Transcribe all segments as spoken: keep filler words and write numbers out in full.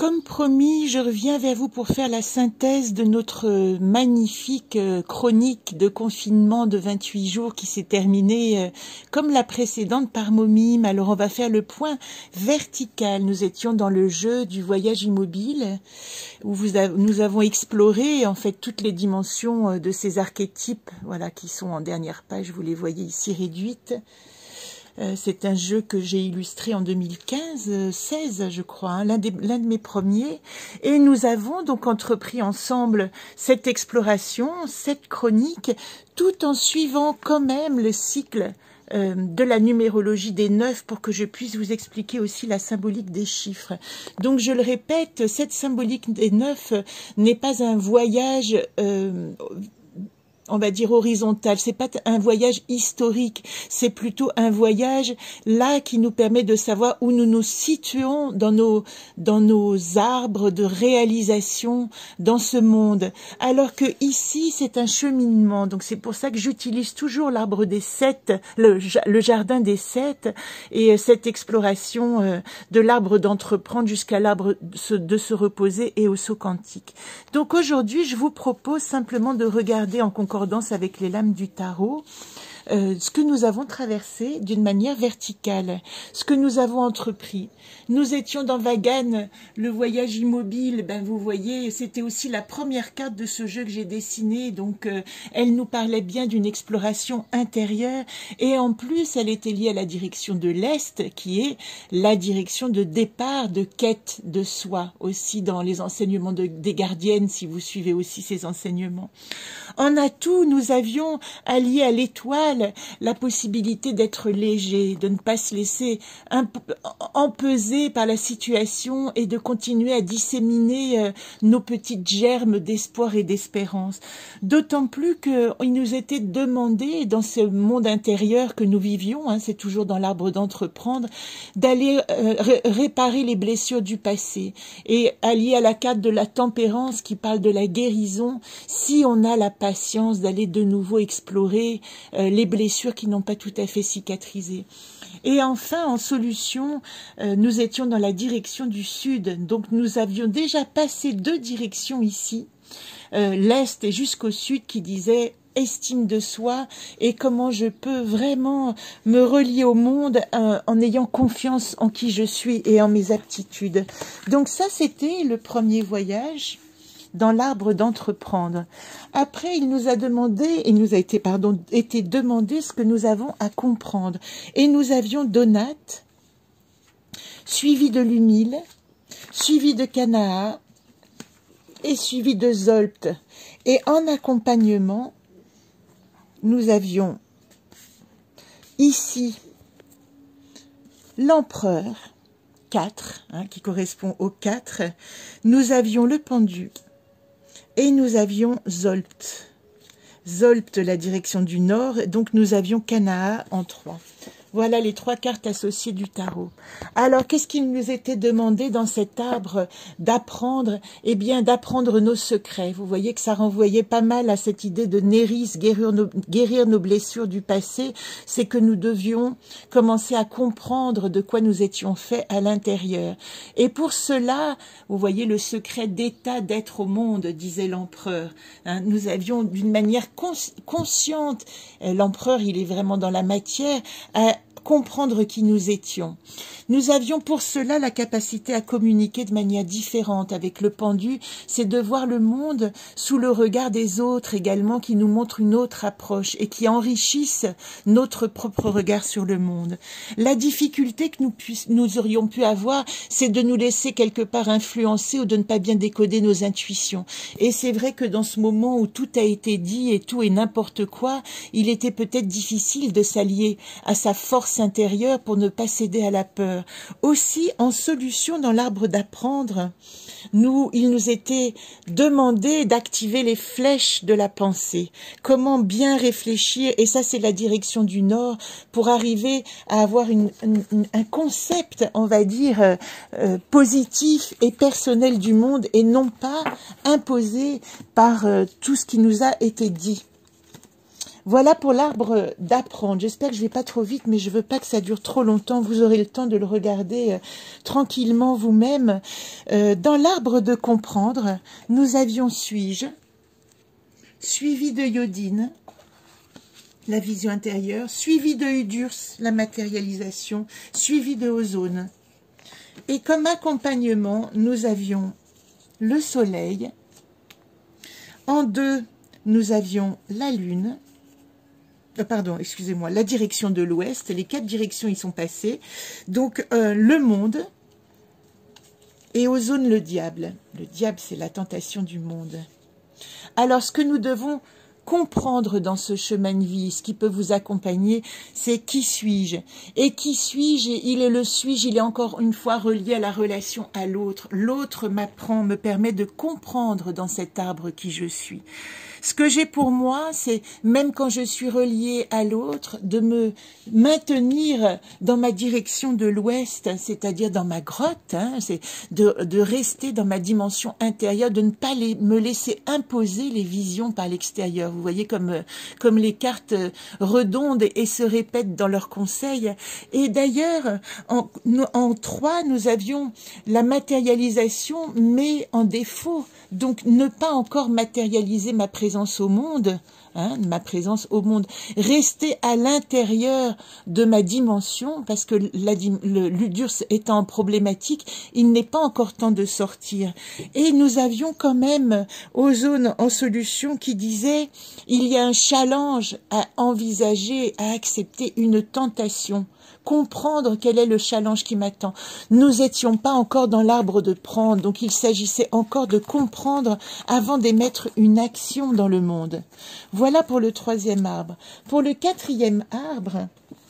Comme promis, je reviens vers vous pour faire la synthèse de notre magnifique chronique de confinement de vingt-huit jours qui s'est terminée comme la précédente par Momime. Alors on va faire le point vertical. Nous étions dans le jeu du voyage immobile où vous a, nous avons exploré en fait toutes les dimensions de ces archétypes, voilà, qui sont en dernière page, vous les voyez ici réduites. C'est un jeu que j'ai illustré en deux mille quinze, seize je crois, hein, l'un des, l'un de mes premiers. Et nous avons donc entrepris ensemble cette exploration, cette chronique, tout en suivant quand même le cycle euh, de la numérologie des neuf pour que je puisse vous expliquer aussi la symbolique des chiffres. Donc je le répète, cette symbolique des neuf n'est pas un voyage euh, on va dire horizontal, c'est pas un voyage historique, c'est plutôt un voyage là qui nous permet de savoir où nous nous situons dans nos dans nos arbres de réalisation dans ce monde. Alors que ici c'est un cheminement, donc c'est pour ça que j'utilise toujours l'arbre des sept, le, le jardin des sept et cette exploration de l'arbre d'entreprendre jusqu'à l'arbre de se reposer et au saut quantique. Donc aujourd'hui je vous propose simplement de regarder en concordance avec les lames du tarot, euh, ce que nous avons traversé d'une manière verticale, ce que nous avons entrepris. Nous étions dans Vagan, le voyage immobile, ben vous voyez, c'était aussi la première carte de ce jeu que j'ai dessiné, donc euh, elle nous parlait bien d'une exploration intérieure, et en plus elle était liée à la direction de l'Est, qui est la direction de départ, de quête de soi, aussi dans les enseignements de, des gardiennes, si vous suivez aussi ces enseignements. En atout, nous avions allié à l'étoile la possibilité d'être léger, de ne pas se laisser empeser par la situation et de continuer à disséminer euh, nos petites germes d'espoir et d'espérance. D'autant plus qu'il nous était demandé, dans ce monde intérieur que nous vivions, hein, c'est toujours dans l'arbre d'entreprendre, d'aller euh, ré réparer les blessures du passé. Et allié à la carte de la tempérance qui parle de la guérison, si on a la patience d'aller de nouveau explorer euh, les blessures qui n'ont pas tout à fait cicatrisé. Et enfin, en solution, euh, nous étions dans la direction du sud, donc nous avions déjà passé deux directions ici, euh, l'est et jusqu'au sud, qui disaient estime de soi et comment je peux vraiment me relier au monde euh, en ayant confiance en qui je suis et en mes aptitudes. Donc ça, c'était le premier voyage dans l'arbre d'entreprendre. Après, il nous a demandé, il nous a été, pardon, été demandé ce que nous avons à comprendre. Et nous avions Donat, suivi de Lumil, suivi de Canaa et suivi de Zolt. Et en accompagnement, nous avions ici l'empereur, quatre, hein, qui correspond au quatre. Nous avions le pendu. Et nous avions Zolt. Zolt, la direction du nord, donc nous avions Canaa en trois. Voilà les trois cartes associées du tarot. Alors, qu'est-ce qu'il nous était demandé dans cet arbre d'apprendre? Eh bien, d'apprendre nos secrets. Vous voyez que ça renvoyait pas mal à cette idée de Néris, guérir nos, guérir nos blessures du passé. C'est que nous devions commencer à comprendre de quoi nous étions faits à l'intérieur. Et pour cela, vous voyez le secret d'état d'être au monde, disait l'empereur. Hein, nous avions d'une manière cons consciente, l'empereur, il est vraiment dans la matière, à comprendre qui nous étions. Nous avions pour cela la capacité à communiquer de manière différente avec le pendu, c'est de voir le monde sous le regard des autres également, qui nous montrent une autre approche et qui enrichissent notre propre regard sur le monde. La difficulté que nous, nous aurions pu avoir, c'est de nous laisser quelque part influencer ou de ne pas bien décoder nos intuitions. Et c'est vrai que dans ce moment où tout a été dit et tout est n'importe quoi, il était peut-être difficile de s'allier à sa force intérieure pour ne pas céder à la peur. Aussi, en solution dans l'arbre d'apprendre, nous, il nous était demandé d'activer les flèches de la pensée. Comment bien réfléchir, et ça c'est la direction du nord, pour arriver à avoir une, une, un concept, on va dire, euh, euh, positif et personnel du monde, et non pas imposé par euh, tout ce qui nous a été dit. Voilà pour l'arbre d'apprendre. J'espère que je ne vais pas trop vite, mais je ne veux pas que ça dure trop longtemps. Vous aurez le temps de le regarder euh, tranquillement vous-même. Euh, dans l'arbre de comprendre, nous avions suis-je, suivi de iodine, la vision intérieure, suivi de Udurs, la matérialisation, suivi de ozone. Et comme accompagnement, nous avions le soleil. En deux, nous avions la lune. Euh, pardon, excusez-moi, la direction de l'ouest. Les quatre directions y sont passées. Donc, euh, le monde. Et ozone, le diable. Le diable, c'est la tentation du monde. Alors, ce que nous devons comprendre dans ce chemin de vie, ce qui peut vous accompagner, c'est qui suis-je? Et qui suis-je? Il est le suis-je, il est encore une fois relié à la relation à l'autre. L'autre m'apprend, me permet de comprendre dans cet arbre qui je suis. Ce que j'ai pour moi, c'est, même quand je suis reliée à l'autre, de me maintenir dans ma direction de l'ouest, c'est-à-dire dans ma grotte, hein, c'est de, de rester dans ma dimension intérieure, de ne pas les, me laisser imposer les visions par l'extérieur. Vous voyez comme, comme les cartes redondent et se répètent dans leurs conseils. Et d'ailleurs, en, en trois, nous avions la matérialisation, mais en défaut. Donc, ne pas encore matérialiser ma présence au monde, hein, ma présence au monde. Rester à l'intérieur de ma dimension, parce que l'Udurs étant problématique, il n'est pas encore temps de sortir. Et nous avions quand même Ozone en solution qui disait, il y a un challenge à envisager, à accepter une tentation. Comprendre quel est le challenge qui m'attend. Nous n'étions pas encore dans l'arbre de prendre, donc il s'agissait encore de comprendre avant d'émettre une action dans le monde. Voilà pour le troisième arbre. Pour le quatrième arbre,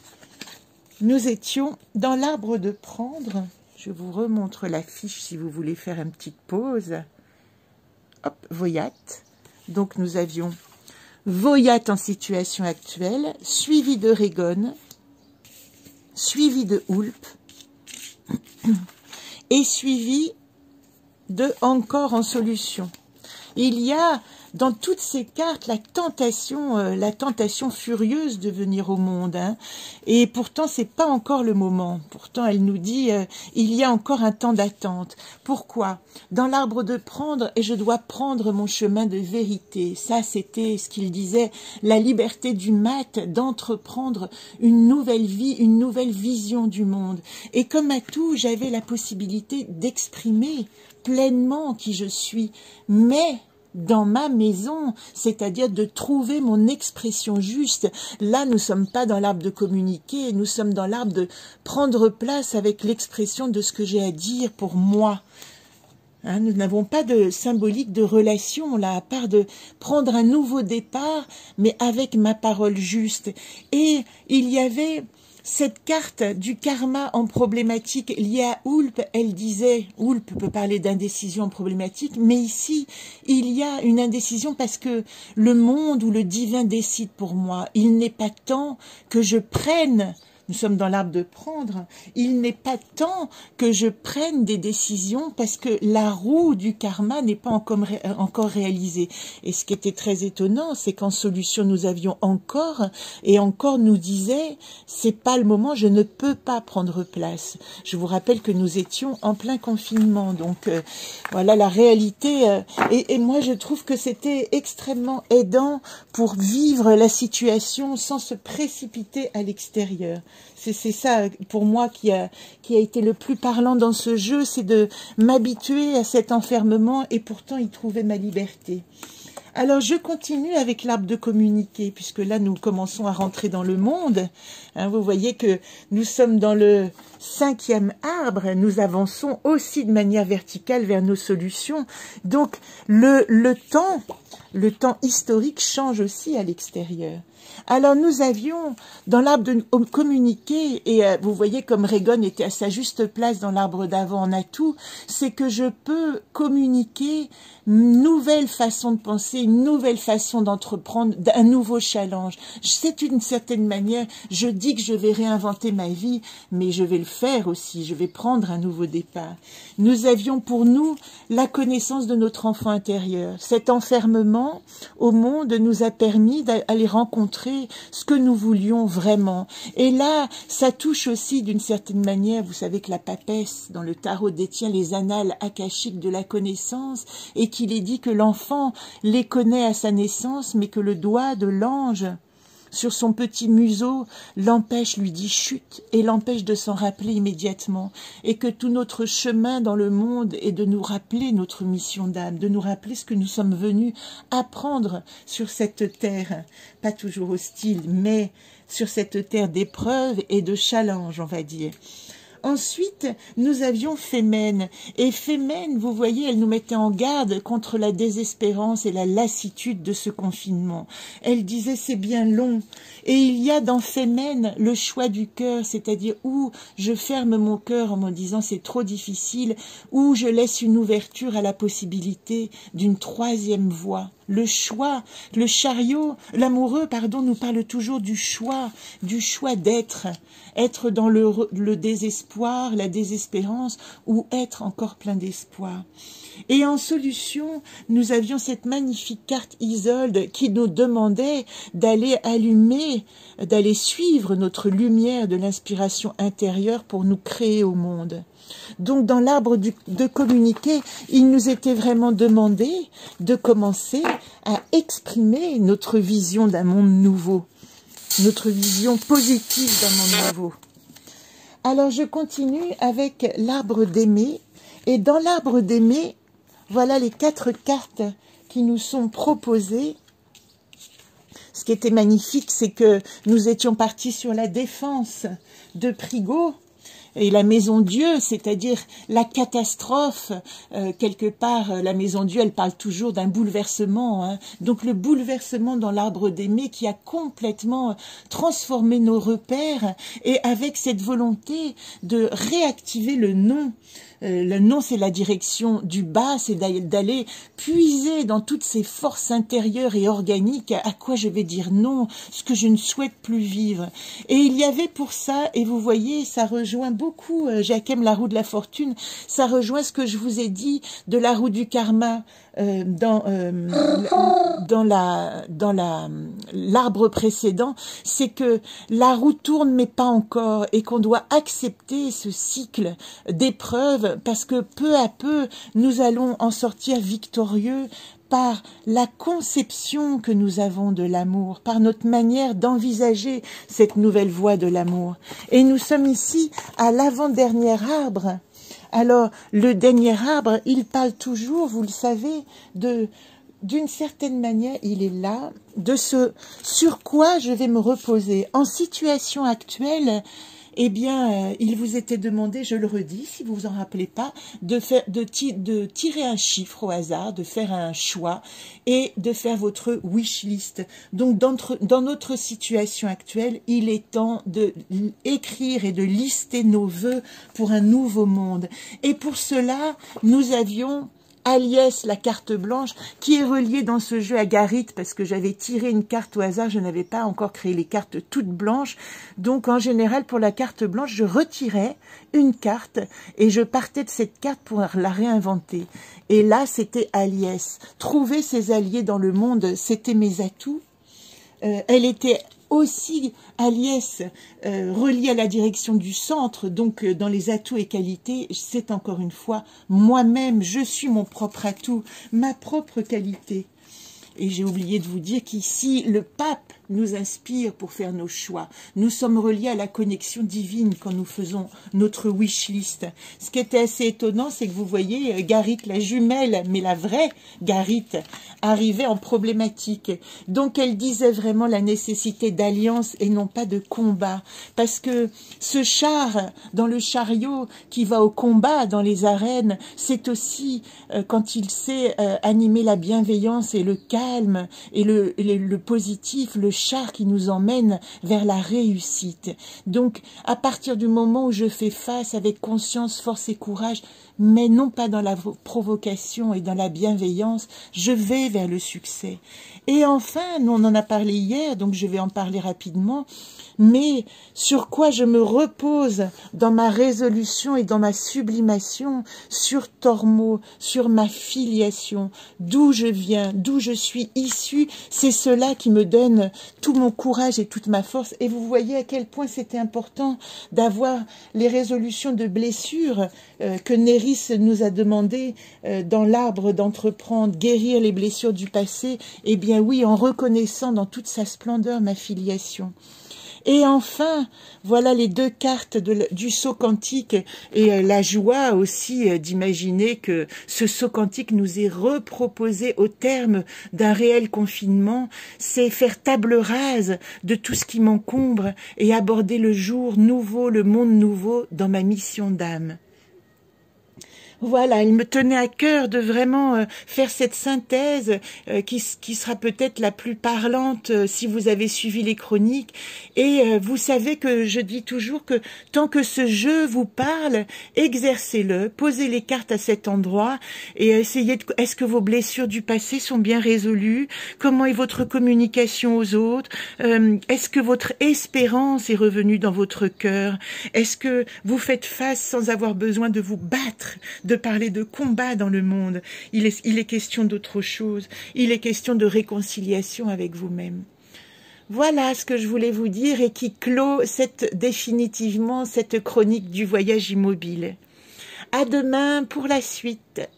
nous étions dans l'arbre de prendre. Je vous remontre la fiche si vous voulez faire une petite pause. Hop, Voyat. Donc nous avions Voyat en situation actuelle, suivi de Régone, suivi de Hulp et suivi de encore en solution. Il y a dans toutes ces cartes la tentation, euh, la tentation furieuse de venir au monde, hein. Et pourtant c'est pas encore le moment. Pourtant elle nous dit euh, il y a encore un temps d'attente. Pourquoi? Dans l'arbre de prendre, et je dois prendre mon chemin de vérité. Ça c'était ce qu'il disait, la liberté du mat d'entreprendre une nouvelle vie, une nouvelle vision du monde. Et comme à tout, j'avais la possibilité d'exprimer pleinement qui je suis, mais dans ma maison, c'est-à-dire de trouver mon expression juste. Là, nous ne sommes pas dans l'arbre de communiquer, nous sommes dans l'arbre de prendre place avec l'expression de ce que j'ai à dire pour moi. Hein, nous n'avons pas de symbolique de relation, là, à part de prendre un nouveau départ, mais avec ma parole juste. Et il y avait cette carte du karma en problématique liée à Hulp, elle disait, Hulp peut parler d'indécision en problématique, mais ici, il y a une indécision parce que le monde ou le divin décide pour moi. Il n'est pas temps que je prenne, nous sommes dans l'arbre de prendre, il n'est pas temps que je prenne des décisions parce que la roue du karma n'est pas encore, ré encore réalisée. Et ce qui était très étonnant, c'est qu'en solution, nous avions encore, et encore nous disait, c'est pas le moment, je ne peux pas prendre place. Je vous rappelle que nous étions en plein confinement, donc euh, voilà la réalité. Euh, et, et moi, je trouve que c'était extrêmement aidant pour vivre la situation sans se précipiter à l'extérieur. C'est ça, pour moi, qui a, qui a été le plus parlant dans ce jeu, c'est de m'habituer à cet enfermement et pourtant y trouver ma liberté. Alors, je continue avec l'arbre de communiquer, puisque là, nous commençons à rentrer dans le monde. Hein, vous voyez que nous sommes dans le cinquième arbre, nous avançons aussi de manière verticale vers nos solutions. Donc, le, le temps, le temps historique change aussi à l'extérieur. Alors nous avions dans l'arbre de communiquer, et euh, vous voyez comme Régone était à sa juste place dans l'arbre d'avant en atout, c'est que je peux communiquer une nouvelle façon de penser, une nouvelle façon d'entreprendre, un nouveau challenge. C'est une certaine manière, je dis que je vais réinventer ma vie, mais je vais le faire aussi, je vais prendre un nouveau départ. Nous avions pour nous la connaissance de notre enfant intérieur. Cet enfermement au monde nous a permis d'aller rencontrer montrer ce que nous voulions vraiment. Et là, ça touche aussi d'une certaine manière, vous savez que la papesse, dans le tarot, détient les annales akashiques de la connaissance, et qu'il est dit que l'enfant les connaît à sa naissance, mais que le doigt de l'ange sur son petit museau l'empêche, lui dit chut, et l'empêche de s'en rappeler immédiatement, et que tout notre chemin dans le monde est de nous rappeler notre mission d'âme, de nous rappeler ce que nous sommes venus apprendre sur cette terre, pas toujours hostile, mais sur cette terre d'épreuves et de challenges, on va dire. Ensuite, nous avions Fémène. Et Fémène, vous voyez, elle nous mettait en garde contre la désespérance et la lassitude de ce confinement. Elle disait, c'est bien long. Et il y a dans Fémène le choix du cœur, c'est-à-dire où je ferme mon cœur en me disant c'est trop difficile, ou je laisse une ouverture à la possibilité d'une troisième voie. Le choix, le chariot, l'amoureux, pardon, nous parle toujours du choix, du choix d'être, être dans le, le désespoir, la désespérance, ou être encore plein d'espoir. Et en solution, nous avions cette magnifique carte Isolde qui nous demandait d'aller allumer, d'aller suivre notre lumière de l'inspiration intérieure pour nous créer au monde. Donc dans l'arbre de communiquer, il nous était vraiment demandé de commencer à exprimer notre vision d'un monde nouveau, notre vision positive d'un monde nouveau. Alors je continue avec l'arbre d'aimer, et dans l'arbre d'aimer, voilà les quatre cartes qui nous sont proposées. Ce qui était magnifique, c'est que nous étions partis sur la défense de Prigaud, et la maison Dieu, c'est-à-dire la catastrophe, euh, quelque part, euh, la maison Dieu, elle parle toujours d'un bouleversement, hein. Donc le bouleversement dans l'arbre d'aimer qui a complètement transformé nos repères, et avec cette volonté de réactiver le non. Euh, le non, c'est la direction du bas, c'est d'aller puiser dans toutes ces forces intérieures et organiques à quoi je vais dire non, ce que je ne souhaite plus vivre. Et il y avait pour ça, et vous voyez, ça rejoint beaucoup euh, Jacquem, la roue de la fortune, ça rejoint ce que je vous ai dit de la roue du karma euh, dans euh, dans la dans la l'arbre précédent, c'est que la roue tourne mais pas encore, et qu'on doit accepter ce cycle d'épreuves, parce que peu à peu, nous allons en sortir victorieux par la conception que nous avons de l'amour, par notre manière d'envisager cette nouvelle voie de l'amour. Et nous sommes ici à l'avant-dernier arbre. Alors, le dernier arbre, il parle toujours, vous le savez, de... d'une certaine manière, il est là, de ce sur quoi je vais me reposer. En situation actuelle, eh bien, euh, il vous était demandé, je le redis, si vous vous en rappelez pas, de, faire, de, ti de tirer un chiffre au hasard, de faire un choix et de faire votre wish list. Donc, dans notre, dans notre situation actuelle, il est temps d'écrire et de lister nos vœux pour un nouveau monde. Et pour cela, nous avions Aliès, la carte blanche, qui est reliée dans ce jeu à Garith, parce que j'avais tiré une carte au hasard, je n'avais pas encore créé les cartes toutes blanches. Donc en général, pour la carte blanche, je retirais une carte et je partais de cette carte pour la réinventer. Et là, c'était Aliès. Trouver ses alliés dans le monde, c'était mes atouts. Euh, elle était aussi Aliès euh, reliée à la direction du centre, donc euh, dans les atouts et qualités, c'est encore une fois moi-même, je suis mon propre atout, ma propre qualité. Et j'ai oublié de vous dire qu'ici, le pape nous inspire pour faire nos choix. Nous sommes reliés à la connexion divine quand nous faisons notre wish list. Ce qui était assez étonnant, c'est que vous voyez, Garith, la jumelle, mais la vraie Garith, arrivait en problématique. Donc elle disait vraiment la nécessité d'alliance et non pas de combat. Parce que ce char, dans le chariot qui va au combat dans les arènes, c'est aussi euh, quand il sait euh, animer la bienveillance et le calme et le, le, le positif, le char qui nous emmène vers la réussite. Donc, à partir du moment où je fais face avec conscience, force et courage, mais non pas dans la provocation et dans la bienveillance, je vais vers le succès. Et enfin, nous on en a parlé hier, donc je vais en parler rapidement, mais sur quoi je me repose dans ma résolution et dans ma sublimation, sur Tormo, sur ma filiation, d'où je viens, d'où je suis issue, c'est cela qui me donne tout mon courage et toute ma force. Et vous voyez à quel point c'était important d'avoir les résolutions de blessures euh, que Néris nous a demandé euh, dans l'arbre d'entreprendre, guérir les blessures du passé. Eh bien oui, en reconnaissant dans toute sa splendeur ma filiation. Et enfin, voilà les deux cartes de, du saut quantique et euh, la joie aussi euh, d'imaginer que ce saut quantique nous est reproposé au terme d'un réel confinement. C'est faire table rase de tout ce qui m'encombre et aborder le jour nouveau, le monde nouveau dans ma mission d'âme. Voilà, il me tenait à cœur de vraiment euh, faire cette synthèse euh, qui, qui sera peut-être la plus parlante euh, si vous avez suivi les chroniques. Et euh, vous savez que je dis toujours que tant que ce jeu vous parle, exercez-le, posez les cartes à cet endroit et essayez de... Est-ce que vos blessures du passé sont bien résolues? Comment est votre communication aux autres? euh, Est-ce que votre espérance est revenue dans votre cœur? Est-ce que vous faites face sans avoir besoin de vous battre, de parler de combat dans le monde? Il est, il est question d'autre chose. Il est question de réconciliation avec vous-même. Voilà ce que je voulais vous dire et qui clôt cette, définitivement cette chronique du voyage immobile. À demain pour la suite.